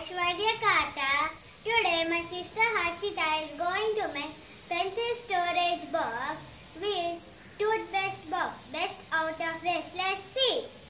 Aishwarya Kata. Today my sister Harshita is going to make pencil storage box with toothpaste box. Best out of waste. Let's see.